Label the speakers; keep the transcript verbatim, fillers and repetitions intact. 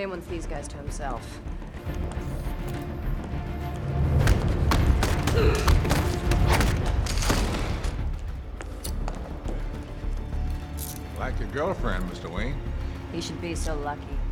Speaker 1: He wants these guys to himself.
Speaker 2: Like your girlfriend, Mister Wayne.
Speaker 1: He should be so lucky.